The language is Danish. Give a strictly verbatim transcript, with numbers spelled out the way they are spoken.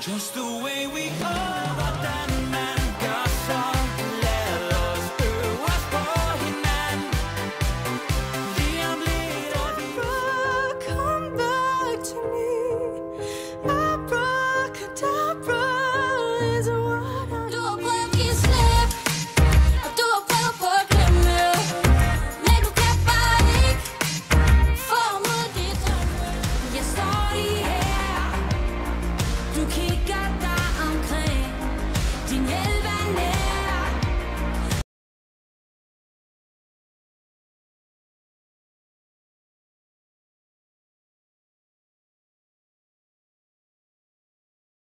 Just the way we are, hvordan man gør så. Lad os øve os på hinanden. Lige om lidt er vi. Come back to me. Abracadabra is what I Du har prøvet at give slip, og du har prøvet på at glemme, men du kan bare ikke få mod dit drømme. Jeg står lige her. Du kan